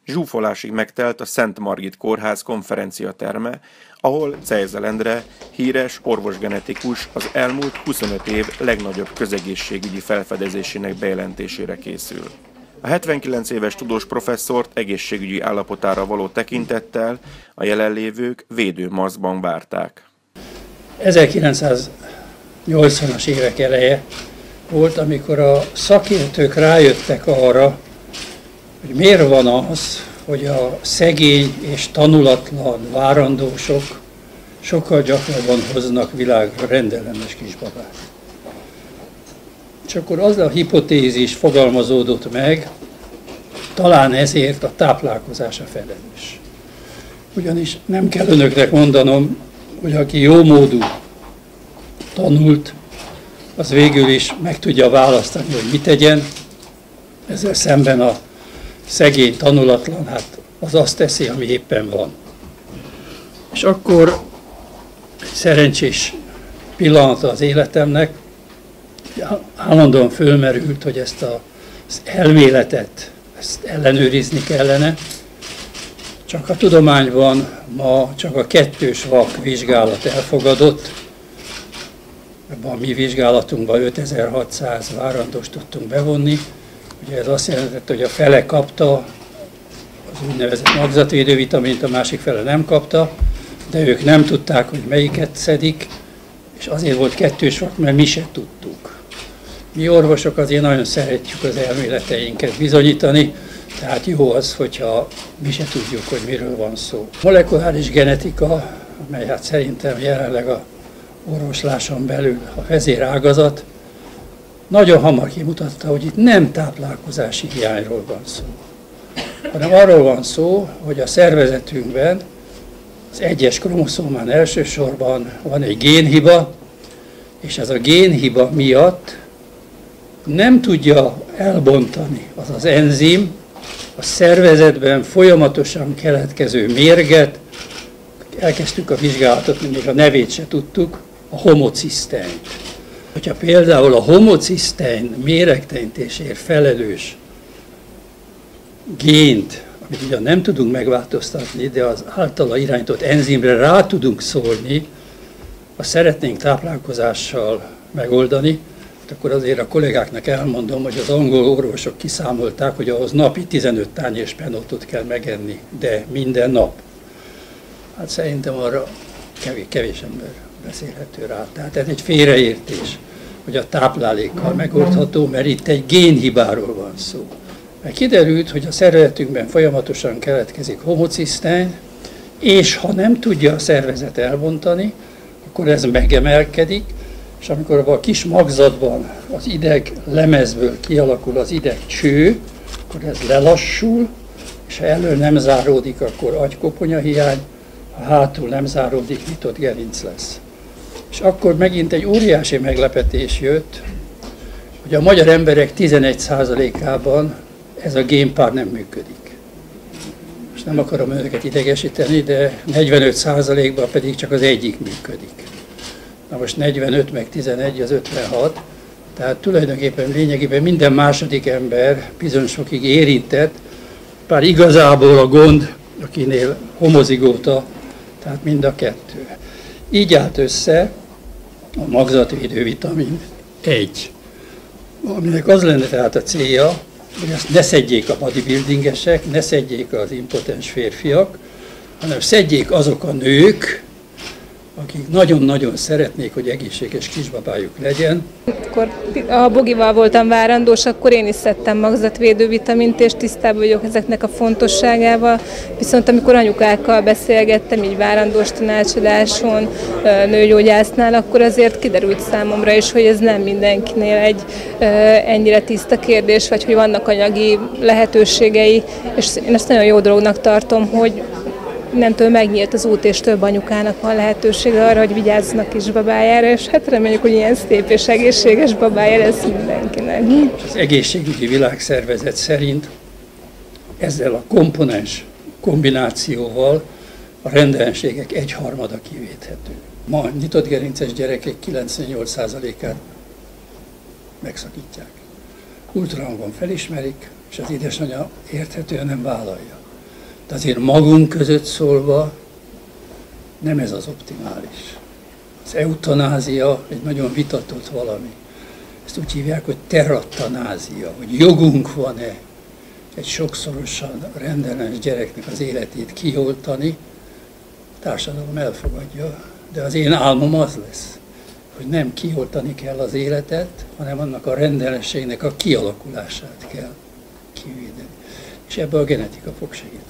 zsúfolásig megtelt a Szent Margit Kórház konferenciaterme, ahol Cejzel Endre, híres orvosgenetikus az elmúlt 25 év legnagyobb közegészségügyi felfedezésének bejelentésére készül. A 79 éves tudós professzort egészségügyi állapotára való tekintettel a jelenlévők védőmaszkban várták. 1980-as évek eleje volt, amikor a szakértők rájöttek arra, hogy miért van az, hogy a szegény és tanulatlan várandósok sokkal gyakrabban hoznak világra rendellenes kisbabát. És akkor az a hipotézis fogalmazódott meg, talán ezért a táplálkozás a felelős. Ugyanis nem kell önöknek mondanom, hogy aki jómódú, tanult, az végül is meg tudja választani, hogy mit tegyen. Ezzel szemben a szegény, tanulatlan, hát az azt teszi, ami éppen van. És akkor egy szerencsés pillanata az életemnek, állandóan fölmerült, hogy ezt az elméletet, ezt ellenőrizni kellene. Csak a tudományban ma csak a 2. vak vizsgálat elfogadott. Ebben a mi vizsgálatunkban 5600 várandóst tudtunk bevonni. Ugye ez azt jelentette, hogy a fele kapta az úgynevezett magzatvédő vitamint, a másik fele nem kapta, de ők nem tudták, hogy melyiket szedik, és azért volt 2. vak, mert mi se tudtuk. Mi orvosok azért nagyon szeretjük az elméleteinket bizonyítani, tehát jó az, hogyha mi se tudjuk, hogy miről van szó. Molekuláris genetika, amely hát szerintem jelenleg a orvosláson belül a vezérágazat, nagyon hamar kimutatta, hogy itt nem táplálkozási hiányról van szó, hanem arról van szó, hogy a szervezetünkben az 1-es kromoszómán elsősorban van egy génhiba, és ez a génhiba miatt nem tudja elbontani az az enzim a szervezetben folyamatosan keletkező mérget, elkezdtük a vizsgálatot, még a nevét se tudtuk, a homociszteint. Hogyha például a homocisztein méregteremtésért felelős gént, amit ugyan nem tudunk megváltoztatni, de az általa irányított enzimre rá tudunk szólni, ha szeretnénk táplálkozással megoldani, akkor azért a kollégáknak elmondom, hogy az angol orvosok kiszámolták, hogy ahhoz napi 15 tányér spenótot kell megenni, de minden nap. Hát szerintem arra kevés ember beszélhető rá. Tehát ez egy félreértés, hogy a táplálékkal megoldható, mert itt egy génhibáról van szó. Mert kiderült, hogy a szervezetünkben folyamatosan keletkezik homocisztein, és ha nem tudja a szervezet elbontani, akkor ez megemelkedik, és amikor abban a kis magzatban az ideg lemezből kialakul az idegcső, akkor ez lelassul, és ha elől nem záródik, akkor agykoponyahiány, ha hátul nem záródik, nyitott gerinc lesz. És akkor megint egy óriási meglepetés jött, hogy a magyar emberek 11%-ában ez a génpár nem működik. Most nem akarom önöket idegesíteni, de 45%-ban pedig csak az egyik működik. Na most 45 meg 11 az 56, tehát tulajdonképpen lényegében minden második ember bizonyosokig érintett, bár igazából a gond, akinél homozigóta, tehát mind a 2. Így állt össze a magzatvédő vitamin 1, aminek az lenne tehát a célja, hogy ezt ne szedjék a bodybuildingesek, ne szedjék az impotens férfiak, hanem szedjék azok a nők, akik nagyon-nagyon szeretnék, hogy egészséges kisbabájuk legyen. Akkor a Bogival voltam várandós, akkor én is szedtem magzatvédő vitamint, és tisztában vagyok ezeknek a fontosságával. Viszont amikor anyukákkal beszélgettem, így várandós tanácsadáson, nőgyógyásznál, akkor azért kiderült számomra is, hogy ez nem mindenkinél egy ennyire tiszta kérdés, vagy hogy vannak anyagi lehetőségei, és én ezt nagyon jó dolognak tartom, hogy nemtől megnyílt az út, és több anyukának van lehetősége arra, hogy vigyázzanak kisbabájára, és hát reméljük, hogy ilyen szép és egészséges babája lesz mindenkinek. Az egészségügyi világszervezet szerint ezzel a komponens kombinációval a rendellenségek 1/3 kivéthető. Ma nyitott gerinces gyerekek 98%-át megszakítják. Ultrahangon felismerik, és az édesanyja érthetően nem vállalja. De azért magunk között szólva nem ez az optimális. Az eutanázia egy nagyon vitatott valami. Ezt úgy hívják, hogy terratanázia, hogy jogunk van-e egy sokszorosan rendellenes gyereknek az életét kioltani. A társadalom elfogadja, de az én álmom az lesz, hogy nem kioltani kell az életet, hanem annak a rendellenességnek a kialakulását kell kivédeni. És ebbe a genetika fog segíteni.